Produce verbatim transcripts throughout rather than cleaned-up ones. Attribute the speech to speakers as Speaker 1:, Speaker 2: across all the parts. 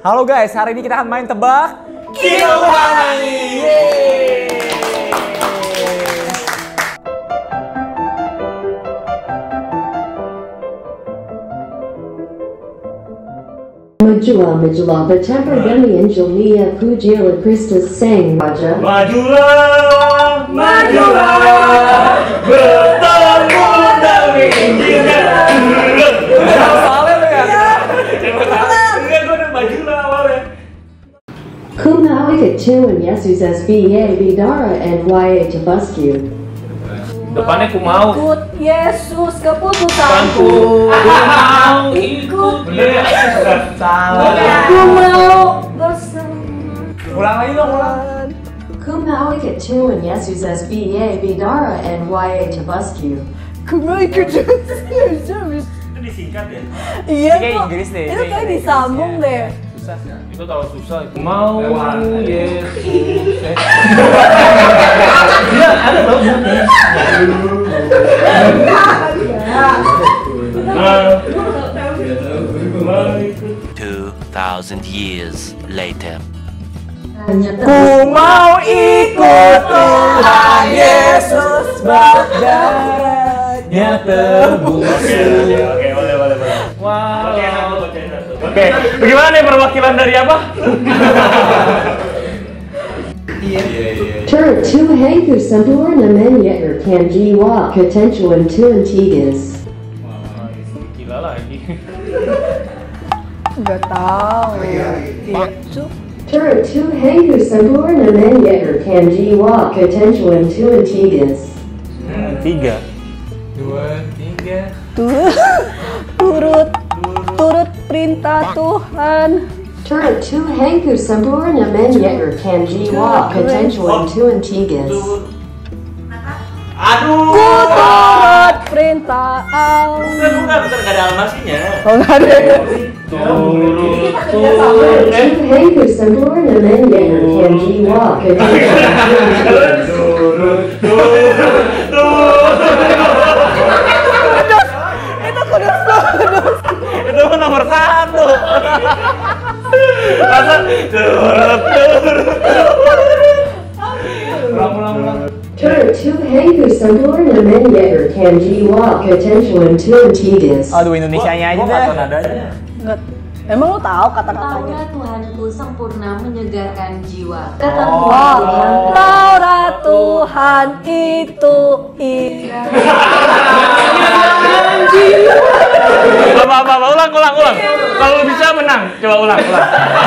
Speaker 1: Halo guys, hari ini kita akan main tebak Kilowatt.
Speaker 2: Majulah majulah betapa gani Angelia Pujilah Kristus sang Raja.
Speaker 3: Majulah, majulah, bertemu demi Injilnya.
Speaker 1: Soalnya lu ya?
Speaker 3: Enggak, gue udah majulah awalnya.
Speaker 2: Kumau kecilin Yesus S B A Bidara N Y A Tabascu.
Speaker 3: Depannya ku mau.
Speaker 4: Ikut Yesus keputusanku.
Speaker 3: Ku mau ikut Yesus.
Speaker 1: Salah.
Speaker 4: Aku mau bersama.
Speaker 1: Ulang lagi dong, ulang.
Speaker 2: Kumau kecilin Yesus S B A Bidara N Y A Tabascu.
Speaker 4: Aku mau ikut Yesus.
Speaker 3: Itu disingkat ya?
Speaker 4: Iya
Speaker 1: Kayak
Speaker 4: kok.
Speaker 1: Inggris deh,
Speaker 4: Itu
Speaker 1: itu
Speaker 4: kayak
Speaker 1: Inggris
Speaker 4: disambung
Speaker 1: ya.
Speaker 4: deh.
Speaker 1: Susah.
Speaker 3: Itu kalau susah. Ku mau Yesus. Eh. Iya, ada tau.
Speaker 5: Two thousand years later.
Speaker 1: Ku mau ikut Tuhan Yesus, badannya tebus.
Speaker 3: Oke, oke, boleh, boleh, boleh.
Speaker 1: Wow.
Speaker 3: Oke, satu, bacain satu. Oke, bagaimana nih perwakilan dari apa?
Speaker 2: Tur Tuhan ku sempurna menyetir kan jiwa ketentuan Tuhan tigas.
Speaker 3: Gila lagi.
Speaker 4: Gak tahu. Iya.
Speaker 2: Tur Tuhan ku sempurna menyetir kan jiwa ketentuan Tuhan tigas.
Speaker 1: Tiga.
Speaker 3: Dua, tiga.
Speaker 4: Tuh. Turut turut perintah Tuhan.
Speaker 2: Tur Tuhan ku sempurna menyetir kan jiwa ketentuan Tuhan tigas.
Speaker 3: Aduh.
Speaker 4: Ku turut perintah Allah.
Speaker 3: Bukan, bukan, bukan, gak ada almasinya.
Speaker 4: Oh nggak ada.
Speaker 3: Turut,
Speaker 2: Tur
Speaker 3: turut.
Speaker 2: Tuhan ku sempurna menyetir kan jiwa ketentuan Tuhan tigas.
Speaker 3: Turut, turut, turut.
Speaker 4: Itu kudus kudus.
Speaker 3: Itu mah nomor satu. Masa turut, turut. Ulang, ulang, ulang.
Speaker 2: Tur Tuhan ku sempurna menyetir kan jiwa ketentuan Tuhan tigas.
Speaker 1: Aduh, Indonesianya aja deh.
Speaker 4: Nggak. Emang lo tahu kata-katanya?
Speaker 6: Taurat Tuhanku sempurna menyegarkan jiwa.
Speaker 4: Oh, Taurat Tuhan itu indah.
Speaker 3: Apa, apa, apa, ulang, ulang, ulang. Kalau lu bisa menang, coba ulang, ulang.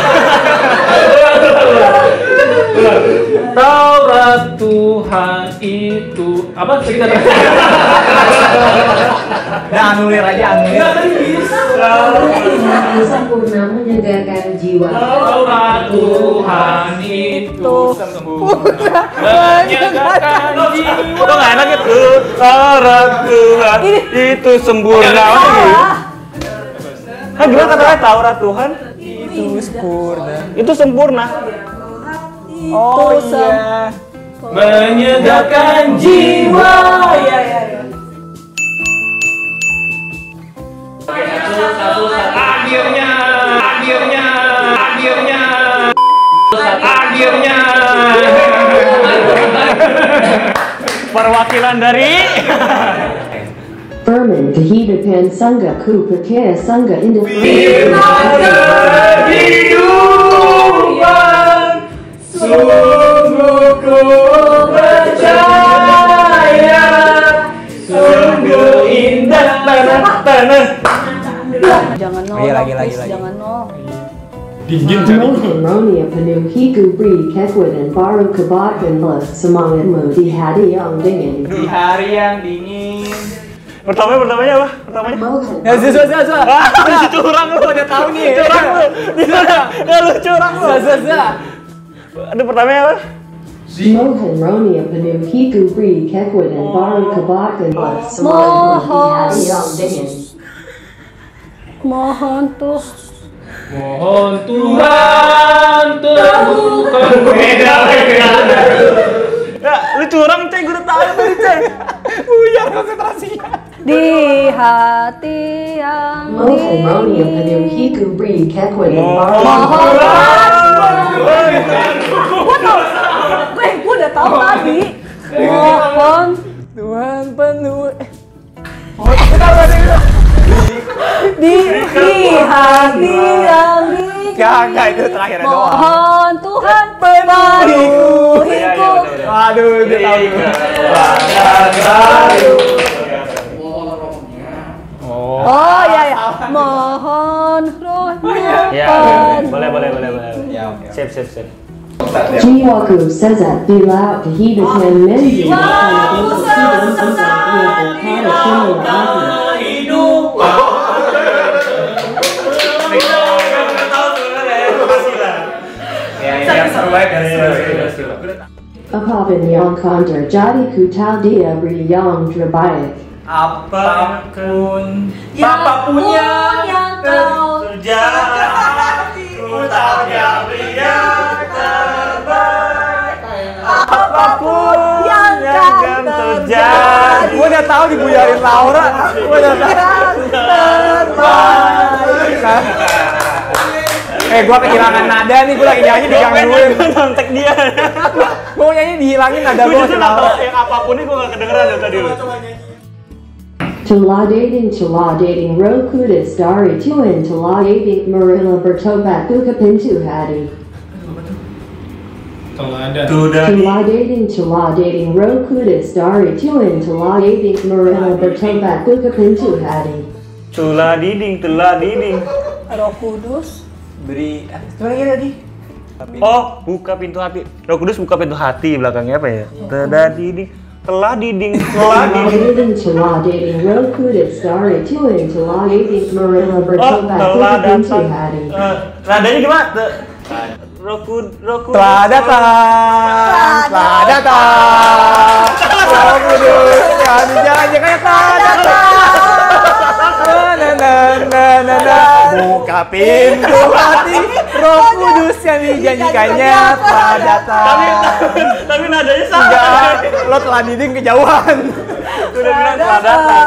Speaker 3: Ulang. Taurat Tuhan itu apa? Sekitar.
Speaker 1: Nah, anulir aja, anulir.
Speaker 2: Tuhan sempurna menyegarkan jiwa.
Speaker 3: Taurat Tuhan itu sempurna menyegarkan jiwa. Itu nggak enak itu. Taurat Tuhan itu sempurna. Hah, gimana katanya Taurat Tuhan?
Speaker 1: Itu sempurna.
Speaker 3: Itu sempurna.
Speaker 1: Oh iya.
Speaker 3: Menyegarkan jiwa.
Speaker 4: Iya iya iya.
Speaker 3: Akhirnya, akhirnya, akhirnya, akhirnya. Perwakilan dari
Speaker 2: Firman kehidupan sangga ku percaya sangga indah.
Speaker 3: kehidupan, sungguh ku percaya, sungguh indah tanah-tanah.
Speaker 4: Jangan nol.
Speaker 1: Iya, lagi, lagi,
Speaker 4: please,
Speaker 1: lagi.
Speaker 4: Jangan nol.
Speaker 3: Dingin
Speaker 2: Mohan Ronia penuh hiku beri kekuat dan baru kebaikan plus semangatmu di hari yang dingin.
Speaker 1: Di hari yang dingin.
Speaker 3: Pertamanya, pertamanya apa? Pertamanya?
Speaker 2: Mohan
Speaker 1: Ya, susah, susah, susah.
Speaker 3: Ah, curang lu, udah tahu nih. Curang lu. Di sana. Ya lu curang lu.
Speaker 1: Susah, susah.
Speaker 3: Aduh, pertamanya apa?
Speaker 2: Mohan Ronia penuh hiku beri kekuat dan baru kebaikan plus semangatmu di hari yang dingin.
Speaker 4: Mohon tuh.
Speaker 3: Mohon Tuhan temukan. Beda, beda. Ya, lu curang, Cek. Gue udah tahu tadi, Cek. Buyar konsentrasinya.
Speaker 4: Di hati yang
Speaker 2: Mohon Romeo penuh hiku beri kekuatan baru.
Speaker 4: Mohon Gue tau Gue gue udah tau tadi. Mohon
Speaker 1: Tuhan penuh.
Speaker 4: di di hati yang di
Speaker 1: Kagak, itu terakhirnya doang.
Speaker 4: Mohon Tuhan penuhiku.
Speaker 1: Waduh, dia tahu. Oh.
Speaker 4: Oh iya ya. Mohon rohnya
Speaker 3: Ya,
Speaker 4: penuh.
Speaker 3: boleh, boleh, boleh, boleh.
Speaker 1: Ya, oke.
Speaker 3: Sip, sip, sip.
Speaker 2: Jiwaku sezat bila kehidupan menjadi karena kehidupan sezat bila berkara semua apapun yang akan terjadi ku tahu dia beri yang terbaik.
Speaker 1: Apapun
Speaker 4: Apapun yang kau
Speaker 3: terjadi, ku tahu dia beri yang terbaik. Apapun
Speaker 4: yang akan terjadi,
Speaker 1: Gue udah tahu dibuyarin Laura. Gue udah tahu.
Speaker 4: terbaik.
Speaker 1: Eh, gue kehilangan nada nih. Gue lagi nyanyi digangguin.
Speaker 3: Kontak dia.
Speaker 1: Gue nyanyi dihilangin nada
Speaker 3: Gue
Speaker 1: gue
Speaker 3: justru
Speaker 1: si
Speaker 3: nggak tahu
Speaker 1: Laura.
Speaker 3: yang apapun ini gue nggak kedengeran dari tadi.
Speaker 2: Telah dating, telah dating, roku des dari tuan, telah dating, marilla bertobat buka pintu hati. Telah dating, telah dating, roku des dari tuan, telah dating, marilla bertobat buka pintu hati.
Speaker 3: Telah diding, telah diding.
Speaker 4: Roh Kudus.
Speaker 1: Beri. Gimana lagi tadi?
Speaker 3: Oh, buka pintu hati. Roh Kudus buka pintu hati, belakangnya apa ya? Telah diding, telah diding, telah
Speaker 2: Telah
Speaker 3: diding.
Speaker 2: dating, telah dating, roku des dari tuan, telah dating, marilla
Speaker 3: Oh,
Speaker 2: bertobat
Speaker 3: telah
Speaker 2: buka pintu
Speaker 3: datang.
Speaker 2: hati.
Speaker 3: Eh, nadanya gimana? Te- Roh Kudus, Roh Kudus.
Speaker 1: Telah datang. Telah datang. Roh Kudus. Kami jangan-jangan telah datang. Na na na na na. Buka pintu hati. Roh Kudus yang dijanjikannya telah datang.
Speaker 3: Tapi, tapi nadanya sama.
Speaker 1: Enggak, lo telah diding kejauhan.
Speaker 3: Udah bilang telah datang.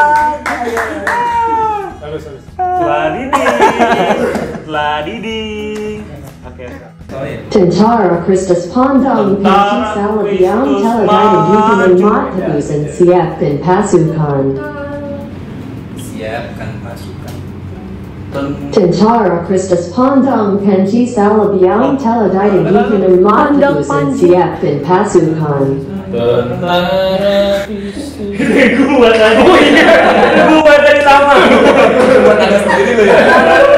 Speaker 3: Telah diding, telah diding. Oke.
Speaker 2: Tentara Kristus Pandang Pinci Salabiang Teladai Yukinan Mat Tebusan Siap dan Pasukan.
Speaker 1: Siapkan pasukan.
Speaker 2: Tentara Kristus Pandang Pinci Salabiang Teladai Yukinan Mat Tebusan Siap dan Pasukan.
Speaker 3: Gua tadi. Gua tadi sama.
Speaker 1: Buat ada sendiri lo ya.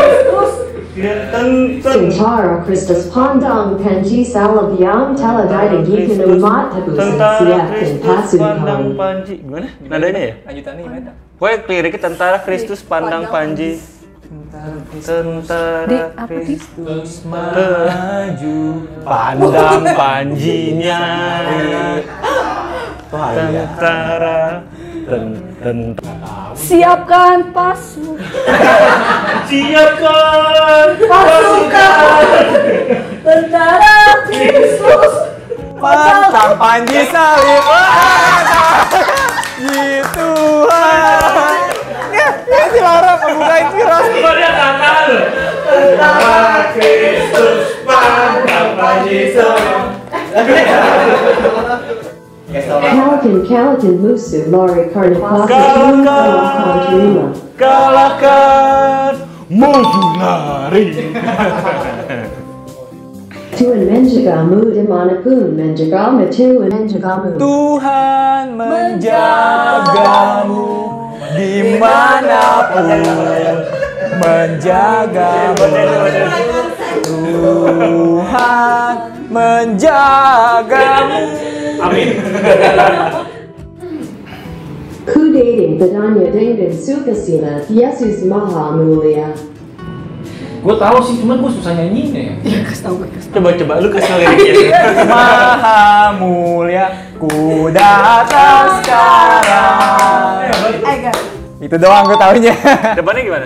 Speaker 2: Tentara Kristus Pandang Pinci Salabiang Teladai Yukinan Mat Tebusan Siap dan Pasukan.
Speaker 3: Panji. Gimana? Nadanya ya?
Speaker 1: Lanjutannya gimana?
Speaker 3: Pokoknya liriknya Tentara Kristus Pandang Panji. Tentara
Speaker 4: apa sih?
Speaker 3: Kristus maju, pandang panjinya. Tentara, ten, tentara.
Speaker 4: Siapkan pasukan.
Speaker 3: Siapkan
Speaker 4: Pasukan. Tentara Kristus.
Speaker 1: Pantang Panji salib. Di Tuhan. Ya, ya si Laura pembuka inspirasi.
Speaker 3: Kok dia kakak lu? Tentara Kristus Pandang Panji salib.
Speaker 2: Kalakan Kalakan Musu Lari Karnapasa Tuan Kalahkan Terima.
Speaker 3: Kalahkan musuh lari.
Speaker 2: Tuan menjagamu dimanapun menjagamu Tuan menjagamu.
Speaker 1: Tuhan menjagamu dimanapun menjagamu. Tuhan menjagamu.
Speaker 3: Amin.
Speaker 2: Ku dating pedanya dengan sukacita Yesus Maha Mulia.
Speaker 7: Gue tahu sih, cuman gue susah nyanyinya ya.
Speaker 3: Coba coba lu kasih liriknya.
Speaker 1: Maha mulia, ku datang sekarang. Itu doang gue taunya.
Speaker 3: Depannya gimana?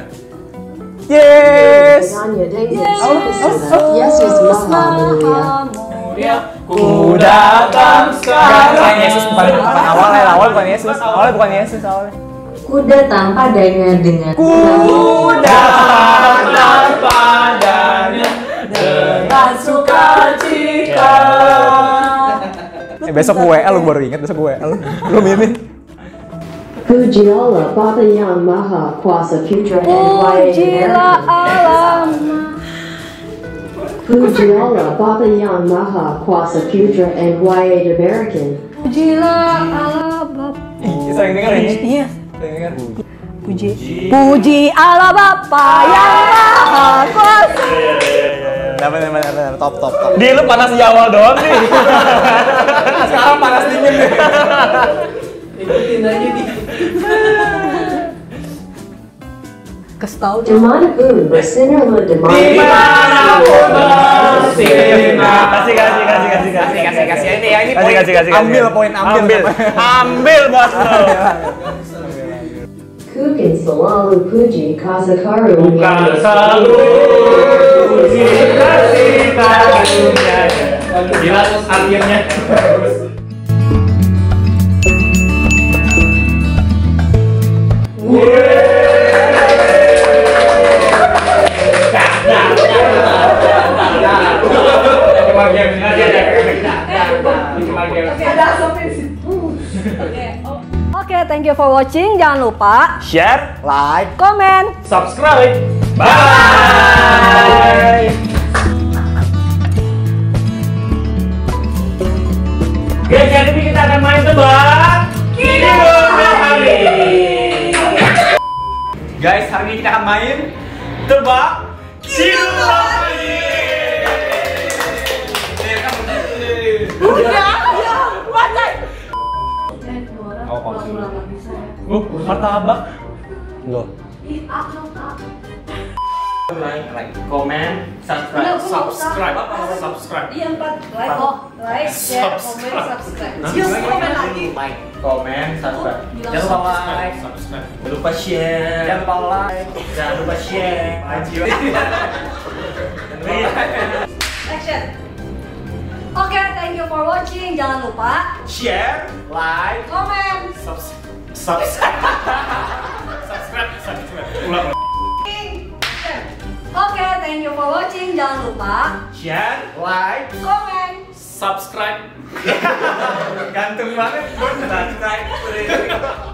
Speaker 1: Yes.
Speaker 2: Pedanya dengan sukacita Yesus Maha Mulia.
Speaker 1: Ku datang sekarang. Bukan Yesus, bukan, bukan awalnya, awal bukan Yesus, awalnya bukan Yesus awalnya.
Speaker 6: Kuda tanpa danya dengan
Speaker 1: Kuda
Speaker 7: tanpa danya dengan sukacita.
Speaker 1: Eh, besok gue W L lu baru inget besok gue W L. Belum ini.
Speaker 2: Pujilah Bapa Yang Maha Kuasa Putra and
Speaker 4: Pujilah alam.
Speaker 2: Pujilah Bapa Yang Maha Kuasa Putra and Wahai American.
Speaker 4: Pujilah Allah Bapa.
Speaker 1: Ih, sering denger ini.
Speaker 4: Iya.
Speaker 1: Sering denger.
Speaker 4: Puji. Puji Allah Bapa yang Maha Kuasa.
Speaker 1: Dapat dapat dapat top top top.
Speaker 3: Di lu panas di awal doang nih.
Speaker 1: Sekarang panas dingin deh.
Speaker 7: Ikutin aja nih.
Speaker 4: Kasih tahu deh.
Speaker 2: Dimanapun bersinarlah dimanapun.
Speaker 7: Dimanapun bersinar.
Speaker 3: Kasih kasih kasih kasih kasih
Speaker 1: Kasih kasih ini ya ini
Speaker 3: Kasih,
Speaker 1: poin.
Speaker 3: kasih, kasih,
Speaker 1: Ambil
Speaker 3: kasih.
Speaker 1: poin ambil.
Speaker 3: Ambil, ambil bos lo.
Speaker 2: Ku kan selalu puji kasih karunia.
Speaker 7: Bukan selalu puji kasih karunia. Jelas akhirnya.
Speaker 4: Oke, thank you for watching. Jangan lupa
Speaker 3: Share.
Speaker 1: Like.
Speaker 4: komen.
Speaker 7: Subscribe. Bye. Guys, jadi ini kita akan main tebak Kidung hari.
Speaker 1: Guys, hari ini kita akan main
Speaker 3: Tebak Kidung hari.
Speaker 4: Udah, ya, baca.
Speaker 3: Uh, martabak. Loh.
Speaker 7: Like, comment, subscribe. Subscribe apa? Subscribe.
Speaker 4: Iya, empat. Like, oh, like, share, comment, subscribe. Just komen lagi.
Speaker 7: Like, comment, subscribe.
Speaker 1: Jangan lupa like,
Speaker 7: subscribe. Jangan lupa share.
Speaker 1: jangan lupa like.
Speaker 7: Jangan lupa share.
Speaker 4: Action. Oke, thank you for watching. Jangan lupa
Speaker 3: Share.
Speaker 1: Like.
Speaker 4: komen.
Speaker 3: Subscribe. Subscribe. Subscribe. Subscribe. Ulang.
Speaker 4: Oke, thank you for watching. Jangan lupa
Speaker 3: Share.
Speaker 1: Like.
Speaker 4: komen.
Speaker 7: Subscribe.
Speaker 3: Gantung banget. Subscribe.